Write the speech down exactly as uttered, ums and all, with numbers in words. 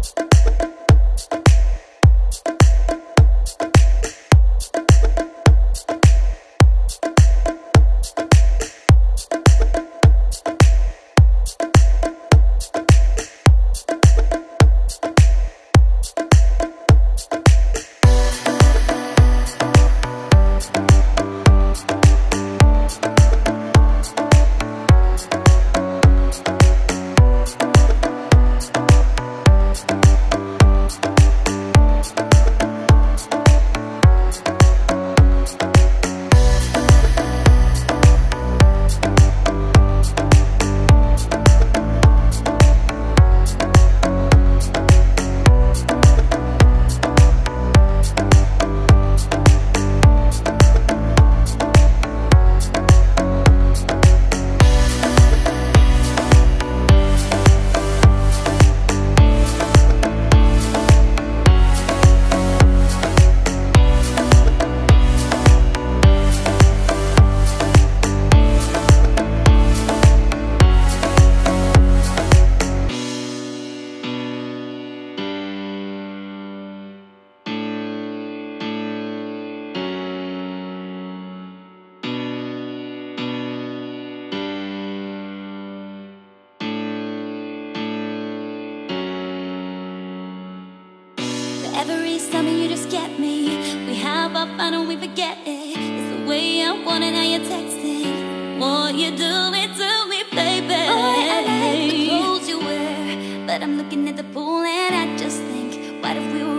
Every summer you just get me. We have our fun and we forget it. It's the way I want it, how you're texting. What you do it to me, baby. Oh, I like the clothes you wear, but I'm looking at the pool and I just think, what if we were